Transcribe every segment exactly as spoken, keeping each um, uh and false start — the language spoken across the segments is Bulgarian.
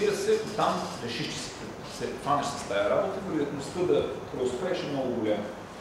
разбира се, ако там решиш, че се хванеш с тази работа, вероятността да преуспееш е много голяма.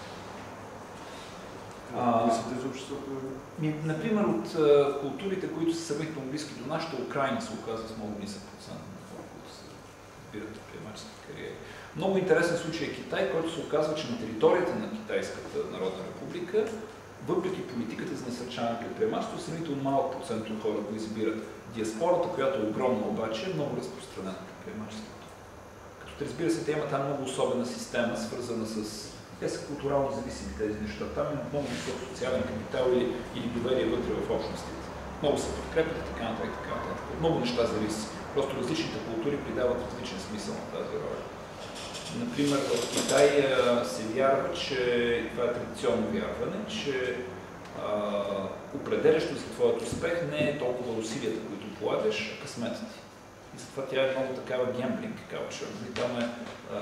Мислите за обществото? Например, от а, културите, които са съвместно близки до нашата, Украйна се оказва с много нисък процент на хора, които се избират предприемачески кариери. Много интересен случай е Китай, който се оказва, че на територията на Китайската народна република, въпреки политиката за насърчаване на предприемачество, сравнително малък процент от хора го избират. Диаспората, която е огромна обаче, е много разпространена предприемачеството. Като разбира се, те има там много особена система, свързана с... Те са културално зависими тези неща. Там има много висок социален капитал или, или доверие вътре в общностите. Много се подкрепят и така нататък, така нататък. Много неща зависи. Просто различните култури придават различен смисъл на тази роля. Например, в Китай се вярва, че това е традиционно вярване, че а, определящо за твоят успех не е толкова усилията, които полагаш, а късметът ти. И затова тя е много такава гемблинг каучър. Там е а,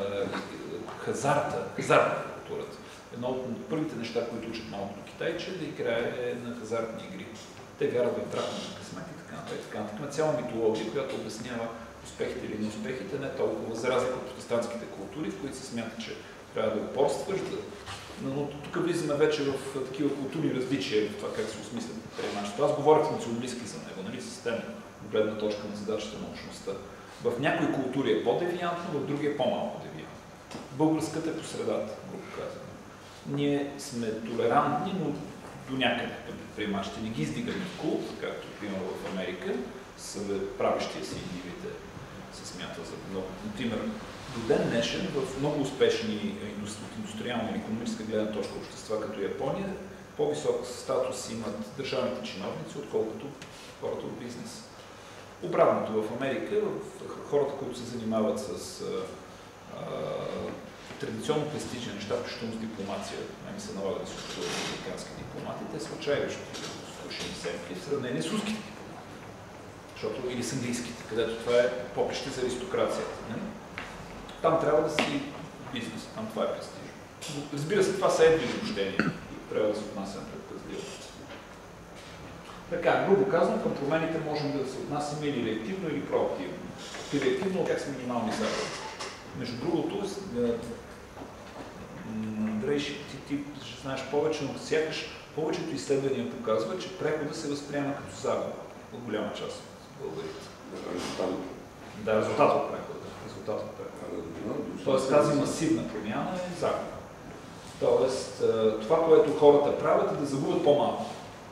хазарта, хазарта културата. Едно от първите неща, които учат малкото китайче, е да играе на хазартни игри. Те вярват в дракона на късмет и така нататък. Така нататък. Има цяла митология, която обяснява успехите или неуспехите, не толкова за разлика от протестантските култури, в които се смята, че трябва да упорстваш. Да... Но тук влизаме вече в такива културни различия, в това как се осмислят предприемачеството. Аз говорих националистки за него, нали, системно, от гледна точка на задачата на общността. В някои култури е по-девиантно, в други е по-малко девиантно. Българската е по средата, грубо казано. Ние сме толерантни, но до някъде към предприемачите. Не ги издигаме в култ, както примерно в Америка, с правещия си индивиде се смята за много. Например, до ден днешен в много успешни от индустриална или икономическа гледна точка общества, като Япония, по-висок статус имат държавните чиновници, отколкото хората от бизнес. Обратното в Америка, в хората, които се занимават с а, а, традиционно престижни неща, включително с дипломация, не ми се налага да се използват американски дипломати, те са отчаяващи семпли в сравнение с руските дипломати. Защото, или с английските, където това е поприще за аристокрацията. Не? Там трябва да си бизнес, там това е престижно. Разбира се, това са едни изобщения, трябва да се отнасяме предпазливо. Така, грубо казвам, към промените можем да се отнасяме или реактивно, или проактивно. И реактивно, как са минимални загуби. Между другото, Андрей, ти, ти ще знаеш повече, но сякаш повечето изследвания показва, че прехода се възприема като загуба от голяма част от българите. Да, резултат от прехода. Резултат от прехода. Тоест тази масивна промяна е загуба. Тоест това, което хората правят, е да загубят по-малко.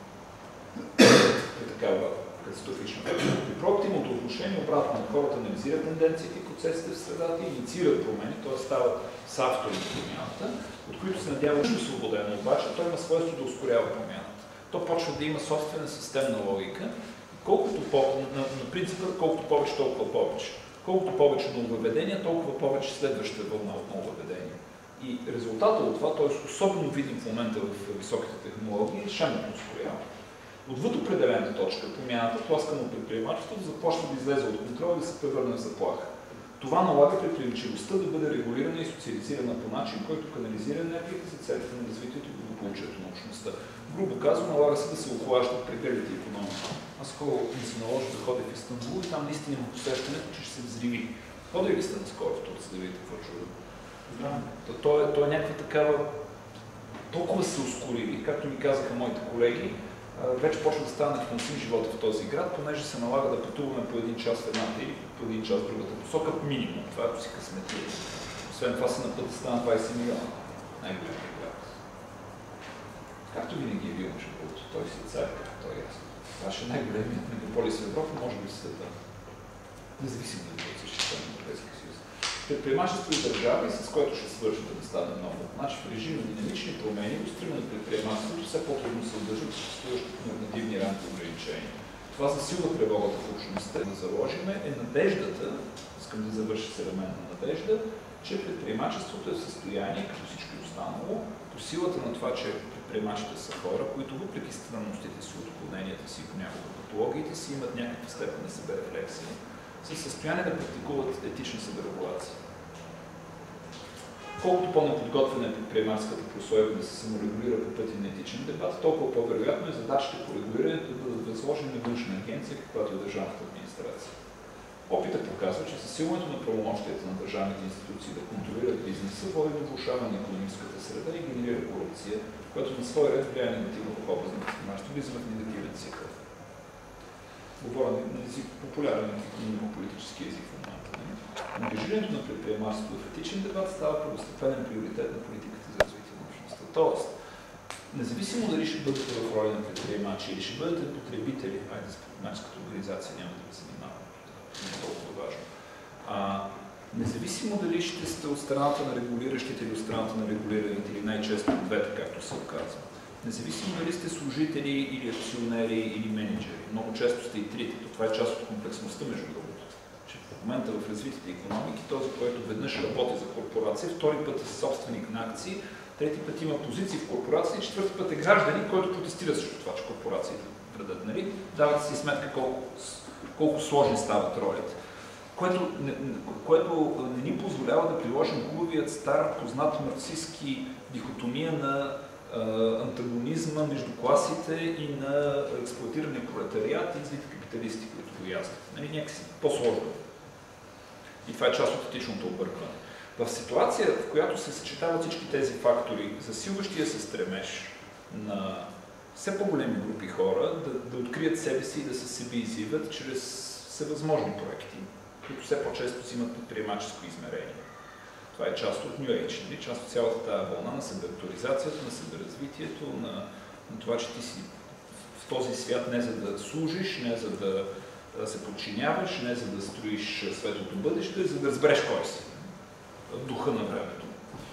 Е такава катастрофична. При проактивното отношение обратно на хората анализират тенденциите и процесите в средата и инициират промени, т.е. стават с автори на промяната, от които се надява да е свободено, обаче той има свойство да ускорява промяната. То почва да има собствена системна логика, колкото по, на, на принципа, колкото повече, толкова повече. Колкото повече нововведения, толкова повече следваща вълна от нововведения. И резултатът от това, т.е. особено видим в момента в високите технологии, шемното ускорява. Отвъд определена точка, промяната, тласкана от предприемачеството, започва да излезе от контрол и да се превърне в заплаха. Това налага предприемчивостта да бъде регулирана и социализирана по начин, който канализира енергията за целите на развитието и благополучието на общността. Грубо казано, налага се да се охлаждат преградите икономика. Аз скоро ми се наложи да ходя в Истанбул и там наистина има усещането, че ще се взриви. Ходили ли сте наскоро в Турция да видите какво чудо? Да. То, то, е, то е някаква такава... Толкова се ускорили, както ми казаха моите колеги, вече почва да стане консум живота в този град, понеже се налага да пътуваме по един час в едната или по един час в другата посока, минимум. Това е си късмети. Освен това са на път да стана двайсет милиона. Най-големия град. Както винаги е бил, между другото, той си е цар, той е ясно. Това ще е най-големият мегаполис в Европа, може би в света. Независимо да бъде съществено на Европейския съюз. Предприемачество и държави, с което ще свърши да не стане много. Значи в режим на динамични промени, устремено на предприемачеството, все по-трудно се удържат съществуващите нормативни рамки ограничения. Това засилва тревогата в общността. Да заложиме е надеждата, искам да завърша с елемент на надежда, че предприемачеството е в състояние, като всичко останало, по силата на това, че предприемачите са хора, които въпреки странностите си, отклоненията си, понякога патологиите си, имат някаква степен на себерефлексия, са в състояние да практикуват етична себерегулация. Колкото по-неподготвена е предприемаческата прослойка да се саморегулира по пътя на етичен дебат, толкова по-вероятно е задачите по регулирането да бъдат възложени на външна агенция, каквато е държавната администрация. Опитът показва, че засилването на правомощията на държавните институции да контролират бизнеса води до влошаване на икономическата среда и генерира корупция, която на свой ред влияе негативно в област на предприемачеството, влизаме в негативен цикъл. Говоря на език, популярен икономико-политически език в момента. Ангажирането на предприемачеството в етичен дебат става първостепенен приоритет на политиката за развитие на общността. Тоест, независимо дали ще бъдете в роля на предприемачи или ще бъдете потребители, айде с предприемаческата организация няма да ви занимавам, не е толкова важно. А, независимо дали ще сте от страната на регулиращите или от страната на регулираните, или най-често от двете, както се оказва. Независимо дали сте служители или акционери или менеджери, много често сте и трите. Това е част от комплексността, между другото. Че в момента в развитите икономики, този, който веднъж работи за корпорация, втори път е собственик на акции, трети път има позиции в корпорация и четвърти път е гражданин, който протестира срещу това, че корпорациите вредят. Нали? Давате си сметка колко, колко сложни стават ролите. Което не, което не ни позволява да приложим хубавият стар, познат марксистски дихотомия на антагонизма между класите и на експлоатирания пролетариат и злите капиталисти, които го яздат. Нали, някакси по-сложно. И това е част от етичното объркване. В ситуация, в която се съчетават всички тези фактори, засилващия се стремеж на все по-големи групи хора да, да открият себе си и да се себеизявят чрез всевъзможни проекти, които все по-често си имат предприемаческо измерение. Това е част от New Age, нали? Част от цялата тази вълна на себеактуализацията, на себеразвитието, на, на това, че ти си в този свят не за да служиш, не за да, да се подчиняваш, не за да строиш светлото бъдеще, за да разбереш кой си. Духа на времето.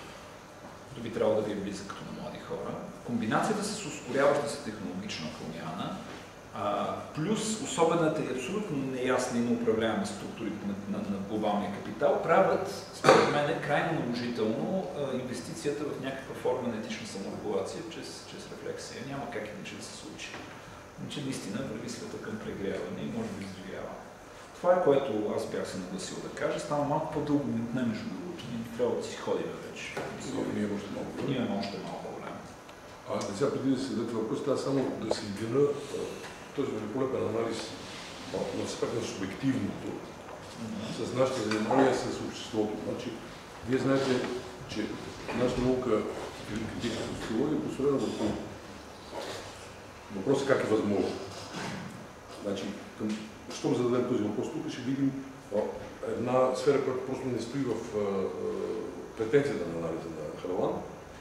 То би трябвало да ви е близък като на млади хора. Комбинацията с ускоряваща се технологична промяна, а, плюс особената и абсолютно неясни и неуправляеми структури на, на, на глобалния капитал правят, според мен, крайно наложително а, инвестицията в някаква форма на етична саморегулация чрез, чрез рефлексия. Няма как иначе да се случи. Иначе наистина върви света към прегряване и може да изживява. Това е, което аз бях се нагласил да кажа. Стана малко по-дълго минутне, между другото. Ние би трябвало да си ходим вече. Ние имаме още малко време. Ние имаме още малко време. А сега преди да се даде въпрос, трябва само да се извина този великолепен анализ на аспект на субективното mm-hmm. с нашите занимания с обществото. Значи, вие знаете, че нашата наука критична социология е построена върху въпроса как е възможно. Значи, към щом зададем този въпрос, тук ще видим о, една сфера, която просто не стои в а, а, претенцията на анализа на Харлан.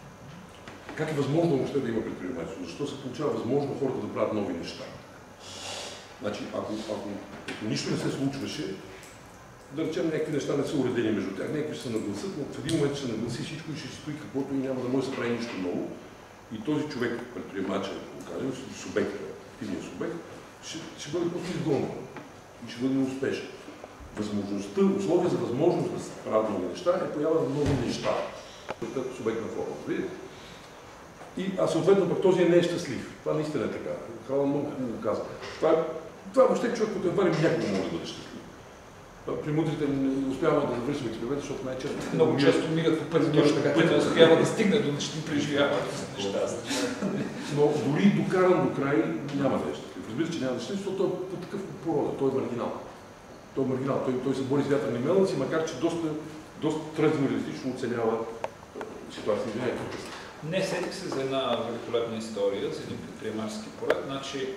Как е възможно въобще да има предприемачество? Защо се получава възможно хората да правят нови неща? Значи, ако, ако, ако нищо не се случваше, да речем, някакви неща не са уредени между тях, някакви се нагласят, но в един момент ще се нагласи всичко и ще стои каквото и няма да може да се прави нищо ново. И този човек, предприемача, ако кажем, субект, активният субект, ще, ще бъде просто изгонен и ще бъде неуспешен. Възможността, условия за възможност да се правят нови неща е поява на нови неща. Като субект на форма, видите? И, а съответно пък този не е щастлив. Това наистина е така. Това много хубаво казва. Това, това въобще човек, който едва ли някой може да бъде щастлив. При мудрите не успяваме да завършим експеримента, защото най-често... Много често мигат по пъти, точно така, те не успяват да стигнат до нещи, преживяват неща. Но дори докаран до край няма да е щастлив. Разбира се, че няма да е щастлив, защото той е по такъв порода, той е маргинал. Той е маргинал, той, той се бори с вятърни мелници, макар че доста, доста трезво реалистично оценява ситуацията. Не, сетих се за една великолепна история, за един предприемачески проект. Значи,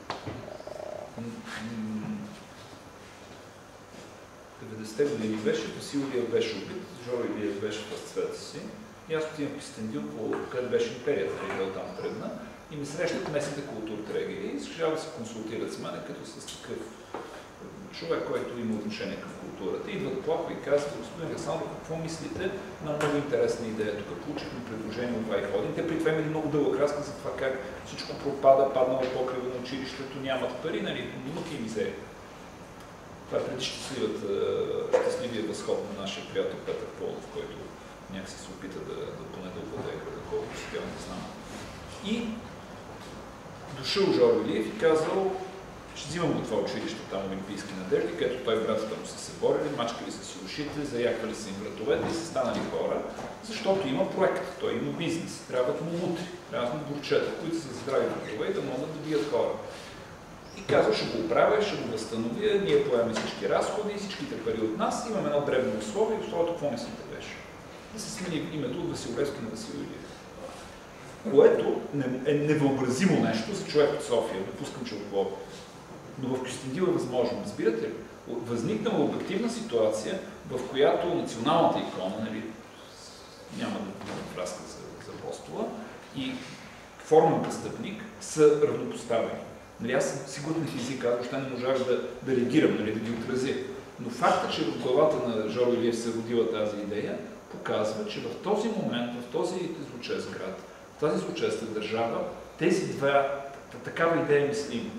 деветдесетте години беше, Васил Илиев беше убит, Жоро Илиев беше в разцвета си. И аз отивам в Кюстендил, където беше империята, и там тръгна. И ми срещат местните културтрегери и искат да се консултират с мен, като с такъв човек, който има отношение към културата. Идват плахо и казват: господин Александров, какво мислите? На много интересна идея. Тук получихме предложение от Вайходин. Те при това имали много дълъг разказ за това как всичко пропада, паднало покрива на училището, нямат пари, нали, имат и мизерия. Това е преди щастливия възход на нашия приятел Петър Полов, който някакси се опита да, да поне да овладее града, колкото сега не знам. И дошъл Жоро Илиев и казал: ще взимам от това училище, там Олимпийски надежди, където той и братята му са се борили, мачкали са си ушите, заяквали са им вратовете и са станали хора, защото има проект, той има бизнес, трябват му мутри, трябват му бурчета, които са здрави вратове и да могат да бият хора. И казва, ще го оправя, ще го възстановя, ние поемаме всички разходи, всичките пари от нас, имаме едно дребно условие, и условието какво мислите беше? Да се смени името от Васил Левски на Васил Илиев. Което е невъобразимо нещо за човек от София, допускам, че от Пловдив. Но в Кюстендил е възможно, разбирате ли? Възникнала обективна ситуация, в която националната икона, нали, няма да бъде връзка за, за апостола, и формен престъпник са равнопоставени. Нали, аз съм сигурен език, аз въобще не можах да, да реагирам, нали, да ги отразя. Но факта, че в главата на Жоро Илиев се родила тази идея, показва, че в този момент, в този злочест град, в тази злочеста държава, тези два, такава идея мислим.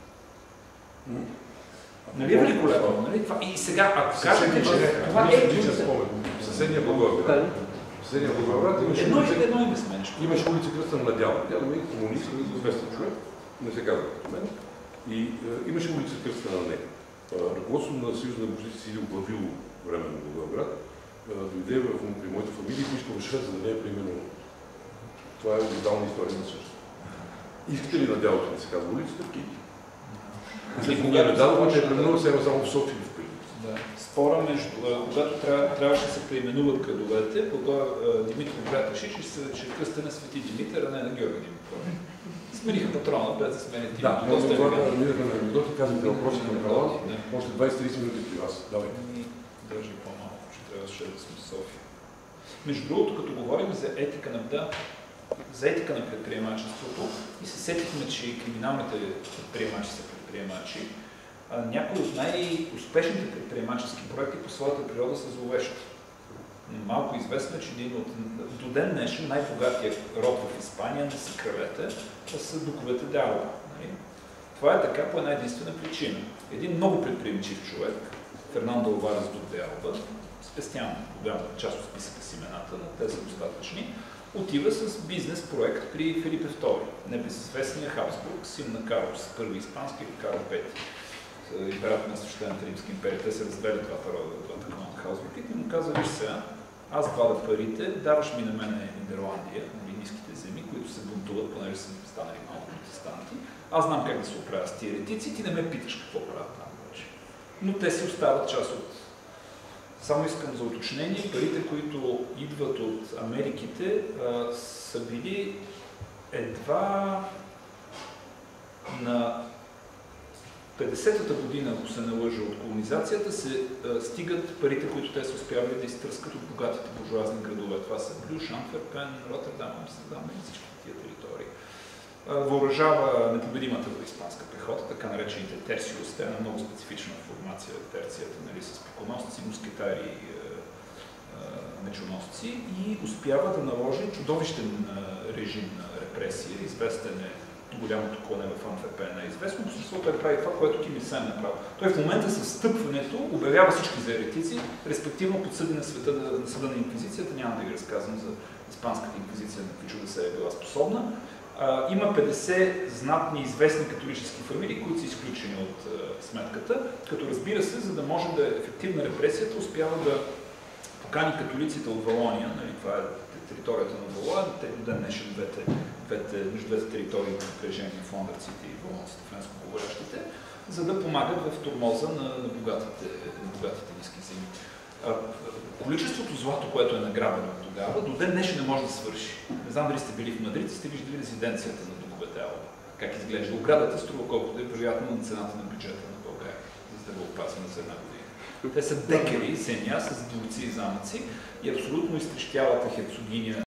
Нали е великолепно? Нали? И сега, ако кажете, че това е... Съседния Благоевград. Съседния Благоевград имаше улица Кръста на Надява. Тя е комунист, известен човек, не се казва като мен. И е, имаше улица Кръста на нея. Ръководството на Съюза на опозиция Силио главило време на Благоевград дойде при моята фамилия и поиска Рушет, за да не е примерно. Това е уникална история на също. Искате ли Надявата да се казва улицата? И когато дадохме, че е преминува сега само в София в Пирин. Да. Спора между, когато трябва, трябваше да се преименуват градовете, тогава Димитров град реши, че ще, ще кръста на Свети Димитър, а не на Георги Димитров. Смениха патрона, без да сменят името. Да, но това минахме на анекдоти, казвате въпросите на Халан, още двайсет-трийсет минути при вас. Давай. Държи по-малко, че трябваше да сме в София. Между другото, като говорим за етика на да, за етика на предприемачеството и се сетихме, че криминалните предприемачи са предприемачи, някои от най-успешните предприемачески проекти по своята природа са зловещи. Малко известно е, че един от до ден днешен най-богатия род в Испания не са кралете, а са дуковете де Алба. Това е така по една единствена причина. Един много предприемчив човек, Фернандо Алварес дук де Алба, специално голяма част от списъка с имената, но те са достатъчни, отива с бизнес проект при Филипе втори, небезизвестния Хабсбург, син на Карл първи испански и Карл пети, император на Свещената римска империя. Те се развели двата рода, двата клана Хабсбург и му каза, виж сега, аз вада парите, даваш ми на мене Нидерландия, нали, ниските земи, които се бунтуват, понеже са станали малко протестанти. Аз знам как да се оправя с тия еретици, ти не ме питаш какво правят там вече. Но те си остават част от... Само искам за уточнение, парите, които идват от Америките, а, са били едва на петдесетата година, ако се налъжа от колонизацията, се а, стигат парите, които те са успявали да изтръскат от богатите буржуазни градове. Това са Брюш, Антверпен, Роттердам, Амстердам и всички тия територии. А, въоръжава непобедимата испанска пехота, така наречените терсиус, те е на много специфична формация, терцията, нали, с пиконосци, мускетари, мечоносци и успява да наложи чудовищен режим на репресия. Известен е голямото клане в Антверпен, е известно, но защото той прави това, което Ким Ил Сен направи. Той в момента с стъпването обявява всички за еретици, респективно подсъди на света на съда на инквизицията. Няма да ви разказвам за испанската инквизиция, на какви чуда се е била способна. Uh, има петдесет знатни известни католически фамилии, които са изключени от uh, сметката, като разбира се, за да може да е ефективна репресията, успява да покани католиците от Валония, нали, това е територията на Валония, те до ден днешен двете, двете, между двете територии на напрежение, фландърците и валонците, френско-говорящите, за да помагат в тормоза на, на, богатите, на богатите ниски земи. Uh, количеството злато, което е награбено тогава, до ден днешен не може да свърши. Не знам дали сте били в Мадрид, сте виждали резиденцията на дуковете Алба. Как изглежда. Оградата струва колкото е вероятно на цената на бюджета на България за здравеопазване за една година. Те са декери земя с дворци и замъци и абсолютно изтрещялата херцогиня